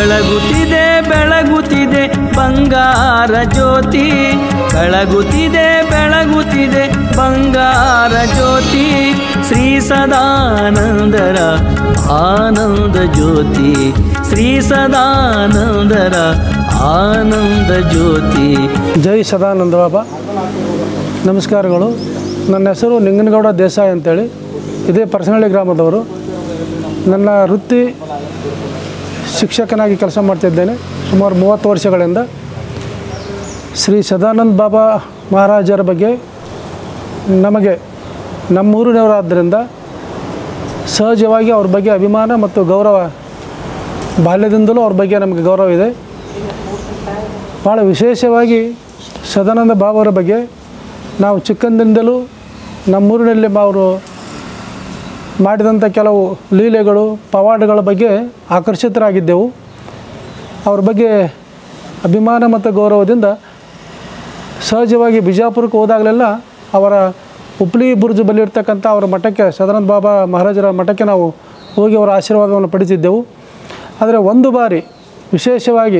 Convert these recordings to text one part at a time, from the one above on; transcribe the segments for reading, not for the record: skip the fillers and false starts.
ಬೆಳಗುತ್ತಿದೆ ಬೆಳಗುತ್ತಿದೆ ಬಂಗಾರ ಜ್ಯೋತಿ, ಬೆಳಗುತ್ತಿದೆ ಬೆಳಗುತ್ತಿದೆ ಬಂಗಾರ ಜ್ಯೋತಿ, ಶ್ರೀ ಸದಾನಂದರ ಆನಂದ ಜ್ಯೋತಿ, ಶ್ರೀ ಸದಾನಂದರ ಆನಂದ ಜ್ಯೋತಿ. ಜೈ ಸದಾನಂದ ಬಾಬಾ. ನಮಸ್ಕಾರಗಳು. ನನ್ನ ಹೆಸರು ನಿಂಗನಗೌಡ ದೇಸಾಯಿ ಅಂತೇಳಿ, ಇದೇ ಪರಸನಹಳ್ಳಿ ಗ್ರಾಮದವರು. ನನ್ನ ವೃತ್ತಿ ಶಿಕ್ಷಕನಾಗಿ ಕೆಲಸ ಮಾಡ್ತಿದ್ದೇನೆ ಸುಮಾರು 30 ವರ್ಷಗಳಿಂದ. ಶ್ರೀ ಸದಾನಂದ ಬಾಬಾ ಮಹಾರಾಜರ ಬಗ್ಗೆ ನಮಗೆ ನಮ್ಮೂರಿನವರಾದ್ದರಿಂದ ಸಹಜವಾಗಿ ಅವ್ರ ಬಗ್ಗೆ ಅಭಿಮಾನ ಮತ್ತು ಗೌರವ, ಬಾಲ್ಯದಿಂದಲೂ ಅವ್ರ ಬಗ್ಗೆ ನಮಗೆ ಗೌರವ ಇದೆ. ಭಾಳ ವಿಶೇಷವಾಗಿ ಸದಾನಂದ ಬಾಬಾವರ ಬಗ್ಗೆ ನಾವು ಚಿಕ್ಕಂದಿನಿಂದಲೂ ನಮ್ಮೂರಿನಲ್ಲಿ ಅವರು ಮಾಡಿದಂಥ ಕೆಲವು ಲೀಲೆಗಳು, ಪವಾಡಗಳ ಬಗ್ಗೆ ಆಕರ್ಷಿತರಾಗಿದ್ದೆವು. ಅವ್ರ ಬಗ್ಗೆ ಅಭಿಮಾನ ಮತ್ತು ಗೌರವದಿಂದ ಸಹಜವಾಗಿ ಬಿಜಾಪುರಕ್ಕೆ ಹೋದಾಗಲೆಲ್ಲ ಅವರ ಉಪ್ಲಿ ಬುರ್ಜ್ ಬಳಿ ಇರ್ತಕ್ಕಂಥ ಅವರ ಮಠಕ್ಕೆ, ಸದಾನಂದ ಬಾಬಾ ಮಹಾರಾಜರ ಮಠಕ್ಕೆ ನಾವು ಹೋಗಿ ಅವರ ಆಶೀರ್ವಾದವನ್ನು ಪಡೆದಿದ್ದೆವು. ಆದರೆ ಒಂದು ಬಾರಿ ವಿಶೇಷವಾಗಿ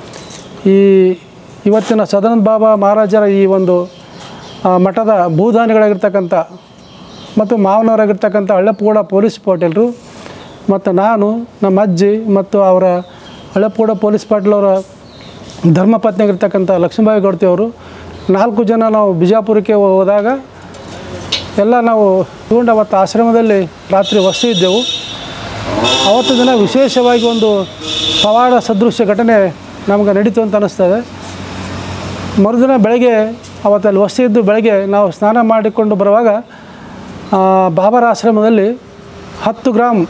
ಇವತ್ತಿನ ಸದಾನಂದ ಬಾಬಾ ಮಹಾರಾಜರ ಈ ಒಂದು ಮಠದ ಭೂದಾನಿಗಳಾಗಿರ್ತಕ್ಕಂಥ ಮತ್ತು ಮಾವನವರಾಗಿರ್ತಕ್ಕಂಥ ಹಳ್ಳೆಪ್ಪಗೌಡ ಪೊಲೀಸ್ ಪಾಟೀಲರು ಮತ್ತು ನಾನು, ನಮ್ಮ ಅಜ್ಜಿ ಮತ್ತು ಅವರ ಹಳ್ಳೆಪ್ಪಗೌಡ ಪೊಲೀಸ್ ಪಾಟೀಲವರ ಧರ್ಮಪತ್ನಿಯಾಗಿರ್ತಕ್ಕಂಥ ಲಕ್ಷ್ಮೀಬಾಯಿ ಗೌಡ್ತಿಯವರು 4 ಜನ ನಾವು ಬಿಜಾಪುರಕ್ಕೆ ಹೋದಾಗ ಎಲ್ಲ ನಾವು ತಗೊಂಡು ಅವತ್ತು ಆಶ್ರಮದಲ್ಲಿ ರಾತ್ರಿ ವಸತಿ ಇದ್ದೆವು. ಅವತ್ತು ದಿನ ವಿಶೇಷವಾಗಿ ಒಂದು ಪವಾಡ ಸದೃಶ್ಯ ಘಟನೆ ನಮಗೆ ನಡೀತು ಅಂತ ಅನ್ನಿಸ್ತದೆ. ಮರುದಿನ ಬೆಳಗ್ಗೆ ಅವತ್ತಲ್ಲಿ ವಸತಿ ಇದ್ದು ಬೆಳಗ್ಗೆ ನಾವು ಸ್ನಾನ ಮಾಡಿಕೊಂಡು ಬರುವಾಗ ಬಾಬರ ಆಶ್ರಮದಲ್ಲಿ 10 ಗ್ರಾಮ್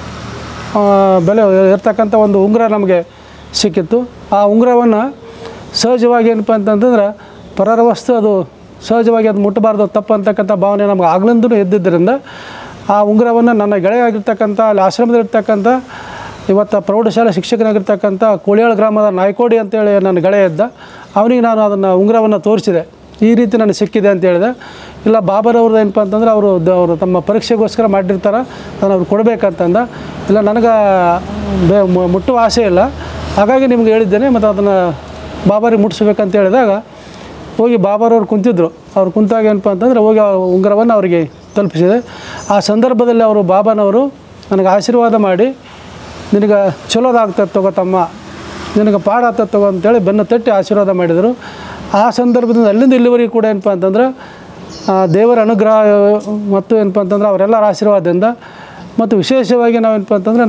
ಬೆಲೆ ಇರ್ತಕ್ಕಂಥ ಒಂದು ಉಂಗುರ ನಮಗೆ ಸಿಕ್ಕಿತ್ತು. ಆ ಉಂಗುರವನ್ನು ಸಹಜವಾಗಿ ಏನಪ್ಪ ಅಂತಂತಂದ್ರೆ ಪರರ ವಸ್ತು, ಅದು ಸಹಜವಾಗಿ ಅದು ಮುಟ್ಟಬಾರ್ದು, ತಪ್ಪು ಅಂತಕ್ಕಂಥ ಭಾವನೆ ನಮಗೆ ಆಗ್ಲಿಂದೂ ಎದ್ದಿದ್ದರಿಂದ ಆ ಉಂಗುರವನ್ನು ನನ್ನ ಗೆಳೆಯ ಆಗಿರ್ತಕ್ಕಂಥ ಅಲ್ಲಿ ಆಶ್ರಮದಲ್ಲಿರ್ತಕ್ಕಂಥ ಇವತ್ತು ಪ್ರೌಢಶಾಲೆ ಶಿಕ್ಷಕನಾಗಿರ್ತಕ್ಕಂಥ ಕೋಳಿಯಾಳ ಗ್ರಾಮದ ನಾಯ್ಕೋಡಿ ಅಂತೇಳಿ ನನ್ನ ಗೆಳೆಯ ಇದ್ದ, ಅವನಿಗೆ ನಾನು ಅದನ್ನು ಉಂಗುರವನ್ನು ತೋರಿಸಿದೆ. ಈ ರೀತಿ ನನಗೆ ಸಿಕ್ಕಿದೆ ಅಂತ ಹೇಳಿದೆ. ಇಲ್ಲ, ಬಾಬರವ್ರದ್ದು ಏನಪ್ಪ ಅಂತಂದ್ರೆ ಅವರು ತಮ್ಮ ಪರೀಕ್ಷೆಗೋಸ್ಕರ ಮಾಡಿರ್ತಾರೆ, ಅದನ್ನು ಅವ್ರು ಕೊಡಬೇಕಂತಂದ. ಇಲ್ಲ, ನನಗೆ ಮುಟ್ಟುವ ಆಸೆ ಇಲ್ಲ, ಹಾಗಾಗಿ ನಿಮ್ಗೆ ಹೇಳಿದ್ದೇನೆ, ಮತ್ತು ಅದನ್ನು ಬಾಬರಿಗೆ ಮುಟ್ಟಿಸ್ಬೇಕಂತ ಹೇಳಿದಾಗ ಹೋಗಿ ಬಾಬರವ್ರು ಕುಂತಿದ್ರು. ಅವ್ರು ಕುಂತಾಗ ಏನಪ್ಪ ಅಂತಂದರೆ ಹೋಗಿ ಆ ಉಂಗುರವನ್ನು ಅವರಿಗೆ ತಲುಪಿಸಿದೆ. ಆ ಸಂದರ್ಭದಲ್ಲಿ ಅವರು ಬಾಬನವರು ನನಗೆ ಆಶೀರ್ವಾದ ಮಾಡಿ, ನಿನಗೆ ಚಲೋದಾಗ್ತದೆ ತಗೋ ತಮ್ಮ, ನಿನಗೆ ಪಾಡ ಆಗ್ತದೆ ತಗೋ ಅಂತೇಳಿ ಬೆನ್ನು ತಟ್ಟಿ ಆಶೀರ್ವಾದ ಮಾಡಿದರು. ಆ ಸಂದರ್ಭದಿಂದ ಅಲ್ಲಿಂದ ಇಲ್ಲಿವರೆಗೂ ಕೂಡ ಏನಪ್ಪ ಅಂತಂದ್ರೆ ದೇವರ ಅನುಗ್ರಹ ಮತ್ತು ಏನಪ್ಪ ಅಂತಂದ್ರೆ ಅವರೆಲ್ಲರ ಆಶೀರ್ವಾದದಿಂದ ಮತ್ತು ವಿಶೇಷವಾಗಿ ನಾವೇನಪ್ಪ ಅಂತಂದರೆ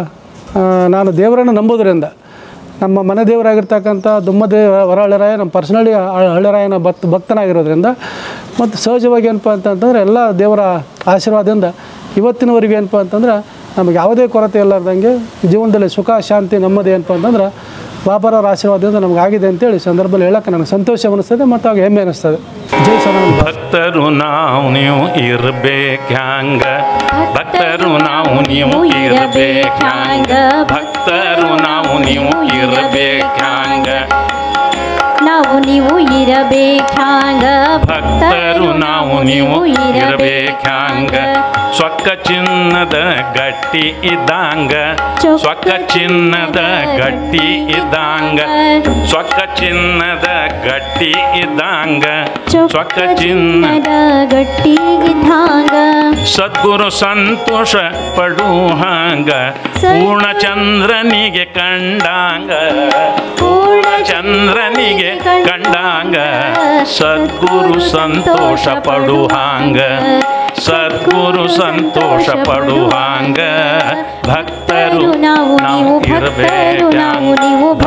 ನಾನು ದೇವರನ್ನು ನಂಬೋದ್ರಿಂದ, ನಮ್ಮ ಮನೆ ದೇವರಾಗಿರ್ತಕ್ಕಂಥ ದುಮ್ಮದೇವ ವರಹಳ್ಳಿರಾಯ ನಮ್ಮ ಪರ್ಸನಲಿ ಹಳ್ಳಿರಾಯನ ಭಕ್ತನಾಗಿರೋದ್ರಿಂದ ಮತ್ತು ಸಹಜವಾಗಿ ಏನಪ್ಪ ಅಂತಂತಂದರೆ ಎಲ್ಲ ದೇವರ ಆಶೀರ್ವಾದದಿಂದ ಇವತ್ತಿನವರೆಗೂ ಏನಪ್ಪ ಅಂತಂದ್ರೆ ನಮಗೆ ಯಾವುದೇ ಕೊರತೆ ಇಲ್ಲಾರ್ದಂಗೆ ಜೀವನದಲ್ಲಿ ಸುಖ ಶಾಂತಿ ನೆಮ್ಮದಿ ಏನಪ್ಪ ಅಂತಂದ್ರೆ ಬಾಬರವರ ಆಶೀರ್ವಾದದಿಂದ ನಮ್ಗೆ ಆಗಿದೆ ಅಂತೇಳಿ ಸಂದರ್ಭದಲ್ಲಿ ಹೇಳೋಕ್ಕೆ ನನಗೆ ಸಂತೋಷ ಅನ್ನಿಸ್ತದೆ ಮತ್ತು ಆಗ ಹೆಮ್ಮೆ ಅನ್ನಿಸ್ತದೆ. ಜೈ ಸದಾನಂದ. ಭಕ್ತರು ನಾವು ನೀವು ಇರಬೇಕ್ಯಾಂಗ, ಭಕ್ತರು ನಾವು ನೀವು ಇರಬೇಕ್ಯಾಂಗ, ಭಕ್ತರು ನಾವು ನೀವು ಇರಬೇಕ್ಯಾಂಗ, ನಾವು ನೀವು ಇರಬೇಕ್ಯಾಂಗ, ಭಕ್ತರು ನಾವು ನೀವು ಇರಬೇಕ್ಯಾಂಗ, ಸ್ವಕ್ಕ ಚಿನ್ನದ ಗಟ್ಟಿ ಇದ್ದಂಗ, ಸ್ವಕ್ಕ ಚಿನ್ನದ ಗಟ್ಟಿ ಇದ್ದಂಗ, ಸ್ವಕ್ಕ ಚಿನ್ನದ ಗಟ್ಟಿ ಇದ್ದಂಗ, ಸ್ವಕ್ಕ ಚಿನ್ನದ ಗಟ್ಟಿ ಇದ್ದಂಗ, ಸದ್ಗುರು ಸಂತೋಷ ಪಡುಹಾಂಗ, ಪೂರ್ಣಚಂದ್ರನಿಗೆ ಕಂಡಾಂಗ, ಪೂರ್ಣಚಂದ್ರನಿಗೆ ಕಂಡಾಂಗ, ಸದ್ಗುರು ಸಂತೋಷ ಪಡುಹಾಂಗ, ಸದ್ಗುರು ಸಂತೋಷ ಪಡುಹಾಂಗ, ಭಕ್ತರು ನಾವು ಇರಬೇಕ್ಯಾಂಗ,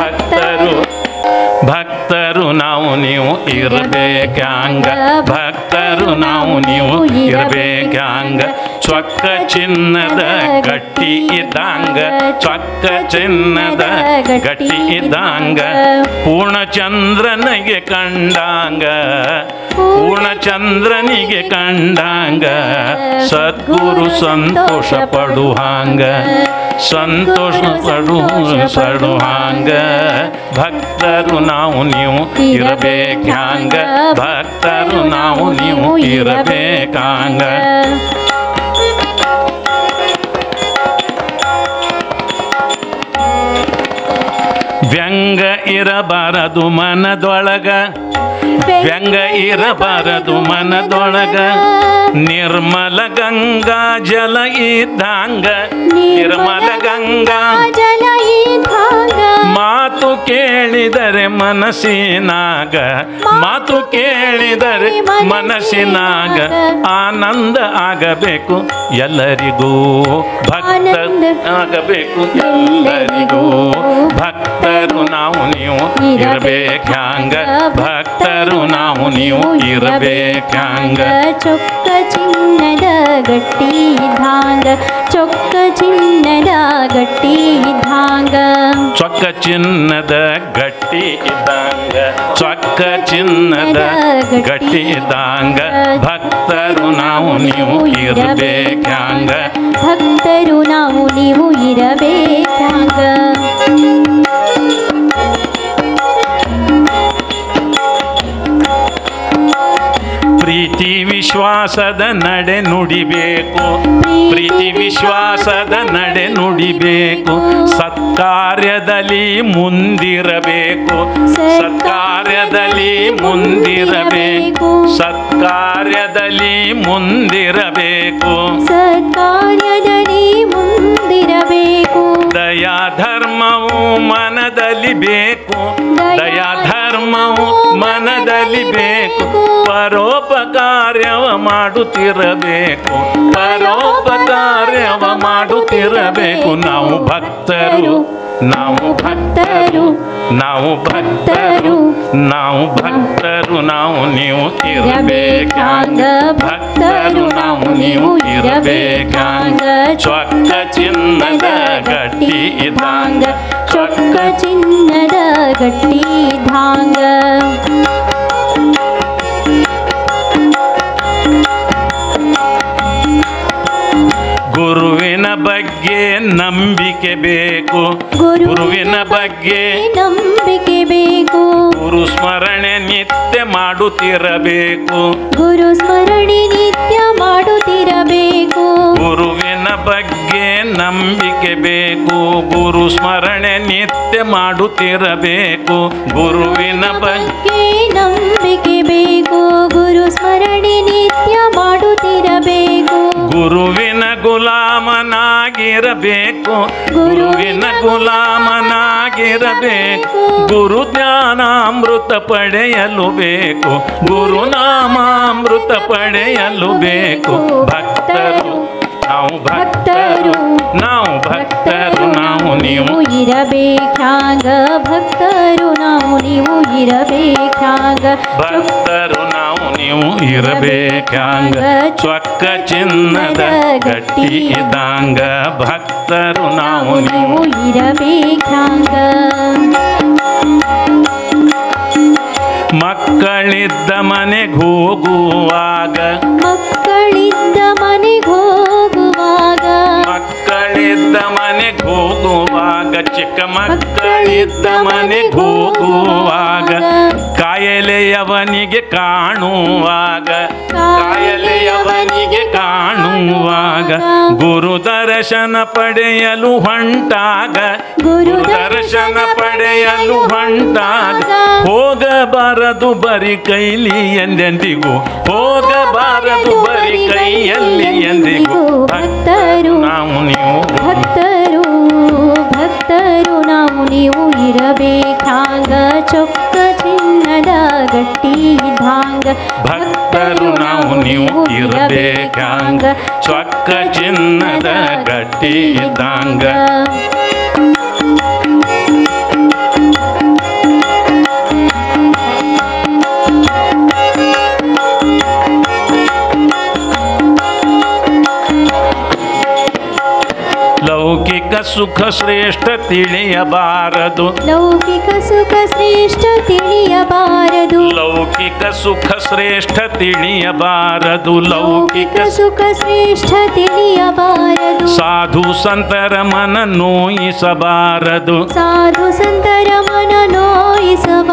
ಭಕ್ತರು ನಾವು ನೀವು ಇರಬೇಕ್ಯಾಂಗ, ಭಕ್ತರು ನಾವು ನೀವು ಇರಬೇಕ್ಯಾಂಗ, ಸ್ವಕ್ಕ ಚಿನ್ನದ ಗಟ್ಟಿ ಇದ್ದಂಗ, ಸ್ವಕ್ಕ ಚಿನ್ನದ ಗಟ್ಟಿ ಇದ್ದಂಗ, ಪೂರ್ಣಚಂದ್ರನಿಗೆ ಕಂಡಾಂಗ, ಪೂರ್ಣಚಂದ್ರನಿಗೆ ಕಂಡಾಂಗ, ಸದ್ಗುರು ಸಂತೋಷ ಪಡುಹಾಂಗ, ಸಂತೋಷ ಪಡುಹಾಂಗ, ಭಕ್ತರು ನಾವು ನೀವು ಇರಬೇಕ್ಯಾಂಗ, ಭಕ್ತರು ನಾವು ನೀವು ಇರಬೇಕ್ಯಾಂಗ. ವ್ಯಂಗ ಇರಬಾರದು ಮನದೊಳಗ ವ್ಯಂಗ ಇರಬಾರದು ಮನದೊಳಗ ನಿರ್ಮಲ ಗಂಗಾ ಜಲ ಇದ್ದಂಗ ನಿರ್ಮಲ ಗಂಗಾ ಜಲ ಇದ್ದಂಗ ಮಾತು ಕೇಳಿದರೆ ಮನಸ್ಸಿನಾಗ ಮಾತು ಕೇಳಿದರೆ ಮನಸ್ಸಿನಾಗ ಆನಂದ ಆಗಬೇಕು ಎಲ್ಲರಿಗೂ ಭಕ್ತ ಆಗಬೇಕು ಎಲ್ಲರಿಗೂ ಭಕ್ತರು ನಾವು ನೀವು ಇರಬೇಕ್ಯಾಂಗ ಭಕ್ತರು ನಾವು ನೀವು ಇರಬೇಕ್ಯಾಂಗ ಚೊಕ್ಕ ಚಿನ್ನದ ಗಟ್ಟಿ ಧಾಂಗ ಚೊಕ್ಕ ಚಿನ್ನದ ಗಟ್ಟಿ ಧಾಂಗ ಚೊಕ್ಕ ಚಿನ್ನದ ಗಟ್ಟಿ ಇದ್ದಂಗ ಚೊಕ್ಕ ಚಿನ್ನದ ಗಟ್ಟಿ ಇದ್ದಂಗ ಭಕ್ತರು ನಾವು ನೀವು ಇರಬೇಕ್ಯಾಂಗ ಭಕ್ತರು ನಾವು ನೀವು ಇರಬೇಕ್ಯಾಂಗ ಪ್ರೀತಿ ವಿಶ್ವಾಸದ ನಡೆ ನುಡಿಬೇಕು ಪ್ರೀತಿ ವಿಶ್ವಾಸದ ನಡೆ ನುಡಿಬೇಕು ಸತ್ಕಾರ್ಯದಲ್ಲಿ ಮುಂದಿರಬೇಕು ಸತ್ಕಾರ್ಯದಲ್ಲಿ ಮುಂದಿರಬೇಕು ಸತ್ಕಾರ್ಯದಲ್ಲಿ ಮುಂದಿರಬೇಕು ಸತ್ಕಾರ್ಯದಲ್ಲಿ ಮುಂದಿರಬೇಕು ದಯಾ ಧರ್ಮವು ಮನದಲ್ಲಿ ಬೇಕು ದಯಾ ಧರ್ಮವು ಮನದಲ್ಲಿ ಬೇಕು ಪರೋಪಕಾರ್ಯವ ಮಾಡುತ್ತಿರಬೇಕು ಪರೋಪಕಾರ್ಯವ ಮಾಡುತ್ತಿರಬೇಕು ನಾವು ಭಕ್ತರು ನಾವು ಭಕ್ತರು ನಾವು ಭಕ್ತರು ನಾವು ಭಕ್ತರು ನಾವು ನೀವು ಇರಬೇಕ್ಯಾಂಗ ಭಕ್ತರು ನಾವು ನೀವು ಇರಬೇಕ್ಯಾಂಗ ಚೊಕ್ಕ ಚಿನ್ನದ ಗಟ್ಟಿ ಇದ್ದಂಗ ಚೊಕ್ಕ ಚಿನ್ನದ ಗಟ್ಟಿ ಧಾಂಗ ಗುರುವಿನ ಬಗ್ಗೆ ನಂಬಿಕೆ ಬೇಕು ಗುರುವಿನ ಬಗ್ಗೆ ನಂಬಿಕೆ ಬೇಕು ಗುರು ಸ್ಮರಣೆ ನಿತ್ಯ ಮಾಡುತ್ತಿರಬೇಕು ಗುರು ಸ್ಮರಣೆ ನಿತ್ಯ ಮಾಡುತ್ತಿರಬೇಕು ಗುರುವಿನ ಬಗ್ಗೆ ನಂಬಿಕೆ ಬೇಕು ಗುರು ಸ್ಮರಣೆ ನಿತ್ಯ ಮಾಡುತ್ತಿರಬೇಕು ಗುರುವಿನ ಬಗ್ಗೆ ನಂಬಿಕೆ ಬೇಕು ಗುರು ಸ್ಮರಣೆ ನಿತ್ಯ ಮಾಡುತ್ತಿರಬೇಕು ಗುರುವಿನ ಗುಲಾಮನಾಗಿರಬೇಕು ಗುರುವಿನ ಗುಲಾಮನಾಗಿರಬೇಕು ಗುರು ಜ್ಞಾನಾಮೃತ ಪಡೆಯಲು ಬೇಕು ಗುರುನಾಮಾಮೃತ ಪಡೆಯಲು ಬೇಕು ಭಕ್ತರು ನಾವು ಭಕ್ತರು ನಾವು ಭಕ್ತರು ನಾವು ನೀವು ಇರಬೇಕ್ಯಾಂಗ ಭಕ್ತರು ನಾವು ನೀವು ಇರಬೇಕ್ಯಾಂಗ ಭಕ್ತರು ನಾವು ನೀವು ಇರಬೇಕ್ಯಾಂಗ ಚೊಕ್ಕ ಚಿನ್ನದ ಗಟ್ಟಿ ಇದ್ದಂಗ ಭಕ್ತರು ನಾವು ನೀವು ಇರಬೇಕ್ಯಾಂಗ ಮಕ್ಕಳಿದ್ದ ಮನೆಗೆ ಹೋಗುವಾಗ ಮಕ್ಕಳಿದ್ದ ಮನೆಗೆ ಹೋಗುವಾಗ ಮಕ್ಕಳಿದ್ದ ಮನೆಗೆ ಹೋಗುವಾಗ ಚಿಕ್ಕ ಮಕ್ಕಳಿದ್ದ ಮನೆಗೆ ಹೋಗುವಾಗ ಕಾಯಲೆಯವನಿಗೆ ಕಾಣುವಾಗ ಕಾಯಲೆಯವನಿಗೆ ಕಾಣುವಾಗ ಗುರು ದರ್ಶನ ಪಡೆಯಲು ಹೊಂಟಾಗ ಗುರು ದರ್ಶನ ಪಡೆಯಲು ಹೊಂಟಾಗ ಹೋಗಬಾರದು ಬರಿ ಕೈಲಿ ಎಂದೆಂದಿಗೂ ಹೋಗಬಾರದು ಬರಿ ಕೈಯಲ್ಲಿ ಎಂದಿಗೂ ಭಕ್ತರು ನಾವು ನೀವು ಭಕ್ತರು ಭಕ್ತರು ನಾವು ನೀವು ಇರಬೇಕ್ಯಾಂಗ ಚೊಕ್ಕ ಚಿನ್ನದ ಗಟ್ಟಿ ಧಾಂಗ ಭಕ್ತರು ನಾವು ನೀವು ಇರಬೇಕ್ಯಾಂಗ ಚೊಕ್ಕ ಚಿನ್ನದ ಗಟ್ಟಿ ಇದ್ದಂಗ ಲೌಕಿಕ ಸುಖ ಶ್ರೇಷ್ಠ ತಿಳಿಯಬಾರದು ಲೌಕಿಕ ಸುಖ ಶ್ರೇಷ್ಠ ತಿಳಿಯಬಾರದು ಲೌಕಿಕ ಸುಖ ಶ್ರೇಷ್ಠ ತಿಳಿಯಬಾರದು ಲೌಕಿಕ ಸುಖ ಶ್ರೇಷ್ಠ ತಿಳಿಯಬಾರದು ಸಾಧು ಸಂತರ ಮನ ನೋಯಿಸಬಾರದು ಸಾಧು ಸಂತರ ಮನ ನೋಯಿಸಬಾರದು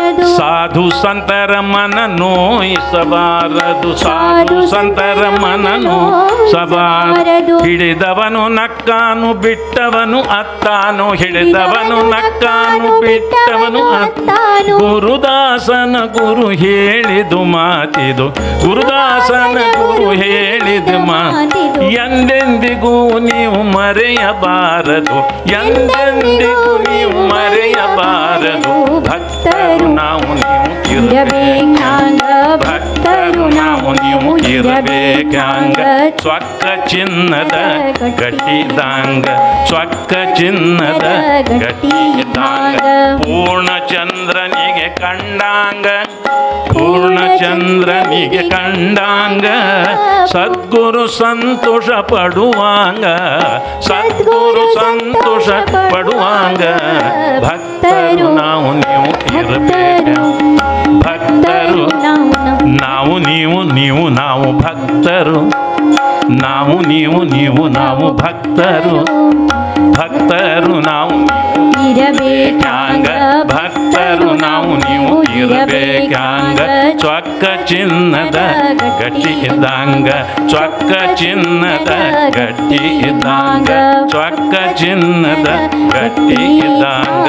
ನೋಯಿಸಬಾರದು ಸಾಧು ಸಂತರ ಮನ ನೋಯಿಸಬಾರದು ಸಾಧು ಸಂತರ ಮನ ನೋಯಿಸಬಾರದು ಹಿಡಿದವನು ನಕ್ಕಾನು ಬಿಟ್ಟವನು ಅತ್ತಾನು ಹಿಡಿದವನು ನಕ್ಕಾನು ಬಿಟ್ಟವನು ಅತ್ತಾನು ಗುರುದಾಸನ ಗುರು ಹೇಳಿದು ಮಾತಿದು ಗುರುದಾಸನ ಗುರು ಹೇಳಿದು ಮಾತಿದು ಎಂದೆಂದಿಗೂ ನೀವು ಮರೆಯಬಾರದು ಎಂದೆಂದಿಗೂ ನೀವು ಮರೆಯಬಾರದು ಭಕ್ತರು ನಾವು ನೀವು ಇರಬೇಕಂಗ ಭಕ್ತರು ನಾವು ನೀವು ಇರಬೇಕಂಗ ಸ್ವಕ್ಕ ಚಿನ್ನದ ಗಟ್ಟಿದಾಂಗ ಸ್ವಕ್ಕ ಚಿನ್ನದ ಗಟ್ಟಿದಾಂಗ ಪೂರ್ಣಚಂದ್ರನಿಗೆ ಕಂಡಾಂಗ ಪೂರ್ಣಚಂದ್ರನಿಗೆ ಕಂಡಾಂಗ ಸದ್ಗುರು ಸಂತೋಷ ಪಡುವಾಂಗ ಸದ್ಗುರು ಸಂತೋಷ ಪಡುವಾಂಗ ಭಕ್ತರು ನಾವು ನೀವು ಇರಬೇಕು ಭಕ್ತರು ನಾವು ನೀವು ನೀವು ನಾವು ಭಕ್ತರು ನಾವು ನೀವು ನೀವು ನಾವು ಭಕ್ತರು ಭಕ್ತರು ನಾವು ಇರಬೇಕಂಗ ಭಕ್ತರು ನಾವು ನೀವು ಇರಬೇಕಂಗ ಚೊಕ್ಕ ಚಿನ್ನದ ಗಟ್ಟಿ ಇದ್ದಂಗ ಚೊಕ್ಕ ಚಿನ್ನದ ಗಟ್ಟಿ ಇದ್ದಂಗ ಚೊಕ್ಕ ಚಿನ್ನದ ಗಟ್ಟಿ ಇದ್ದಂಗ